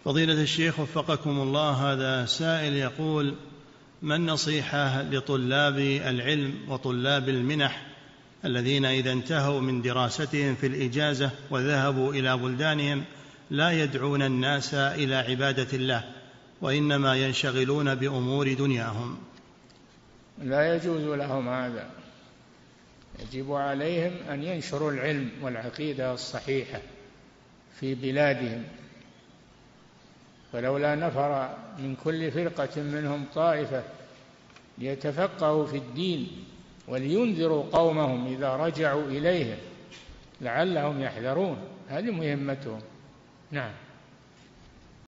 فضيلة الشيخ وفقكم الله، هذا سائل يقول: ما النصيحة لطلاب العلم وطلاب المنح الذين إذا انتهوا من دراستهم في الإجازة وذهبوا إلى بلدانهم لا يدعون الناس إلى عبادة الله وإنما ينشغلون بأمور دنياهم؟ لا يجوز لهم هذا، يجب عليهم أن ينشروا العلم والعقيدة الصحيحة في بلادهم. فلولا نفر من كل فرقة منهم طائفة ليتفقهوا في الدين ولينذروا قومهم إذا رجعوا إليهم لعلهم يحذرون، هذه مهمتهم. نعم.